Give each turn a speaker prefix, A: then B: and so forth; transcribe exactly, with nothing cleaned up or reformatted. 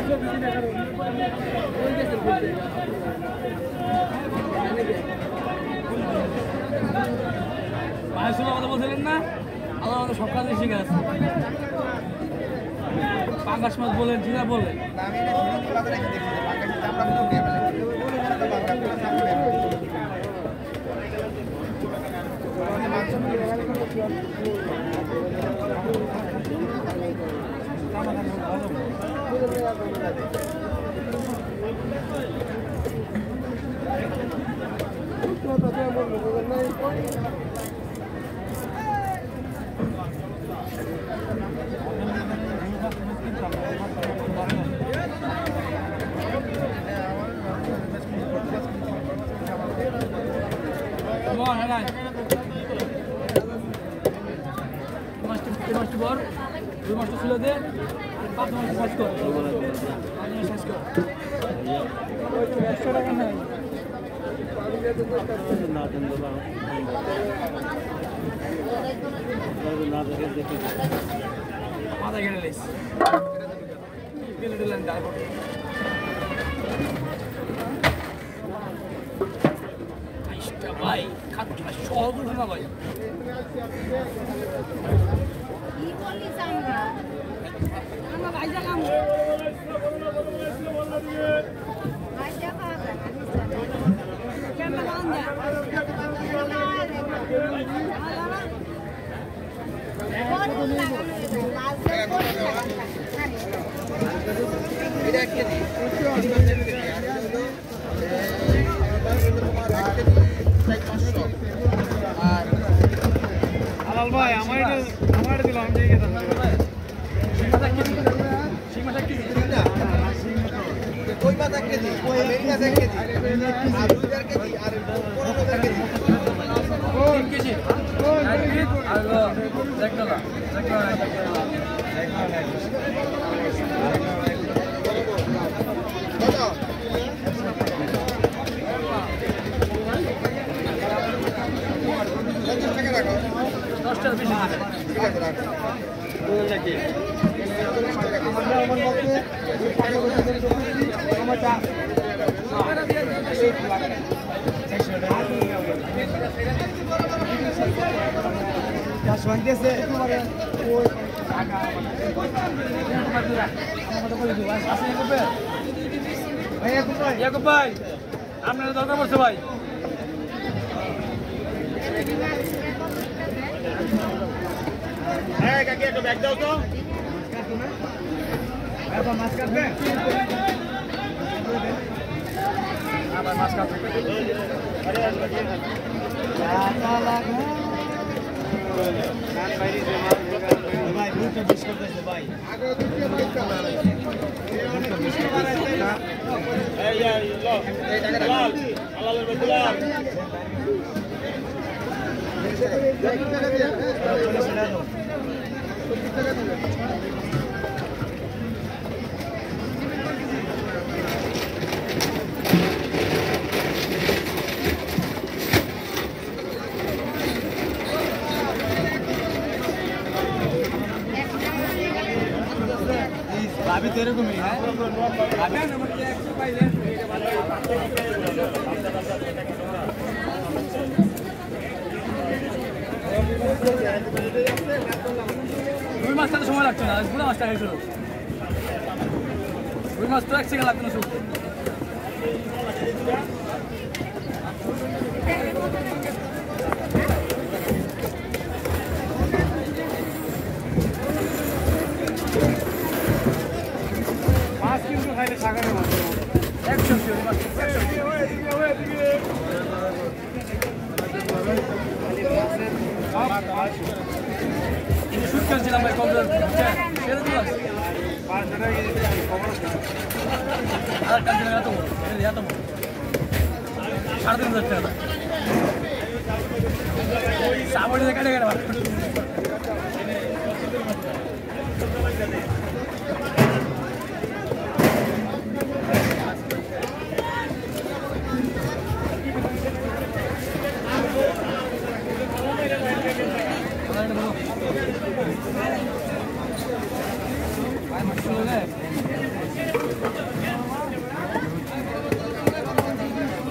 A: কথা বলছিলেন না আমার আমাদের সব কাজে শিখে আছে পাঙ্গাস মাছ বলেন ঝিঙা বলেন দুই মাসটা ছিল দে পাঁচ মাস সাইজ কর সাইজ কর একশো টাকা নাই মাথা কেটে লাইস গেলে দিলেন তারপর ভাই খাচ্ছি সহজ না ভাই আমরা ভাইজা কাম ভাইজা কাম কেমন আন্দা এটা এক কেজি আলাল ভাই আমার এটা আমার দিলাম আমি দিয়ে গেলাম কই মাছ এক কেজি মেরি মাছ এক কেজি আর দুই চার কেজি আর পনেরো চার কেজি তিন কেজি আর এক টাকা এক টাকা দশটার বেশি ঠিক আছে রাখ নাকি আমরা আমার মতে টাকা পয়সা করে দিচ্ছি আমার চা যা শুনতেছে তোমার ওই টাকা ভাই ইয়াকুব ভাই আপনার দরকার পড়ছে ভাই হ্যাঁ কাকি একটা ব্যাগ দাও তো এখন মাছ কাটবে আবার মাছ কাটবে আরে আরে টাকা লাগা কান বাইরে যে মাছ ভাই দুটো বিশ করতেছে ভাই আগে দুটো পয়সা দুটো বিশ করতেছে এই এই লো এই টাকা লাল আলালের বদলাল টাকা দিয়ে চল্লিশ টাকা দাও টাকা দিলে ভাবি তো এরকমই হ্যাঁ ভাবি একশো পাইলে রুই মাছটা তো সময় লাগছে না পুরো মাছটা হয়েছিল রুই মাছ তো এক সেকেন্ড লাগতো না শুধু মাছ কিন্তু খাইলে সাগরের মাছ একশো শুট করেছিলাম ভাই কমপ্লেন ছেড়ে দিল আর কাজ এত এত সাড়ে তিন হাজার টাকা সাবড়ি কেটে কেটে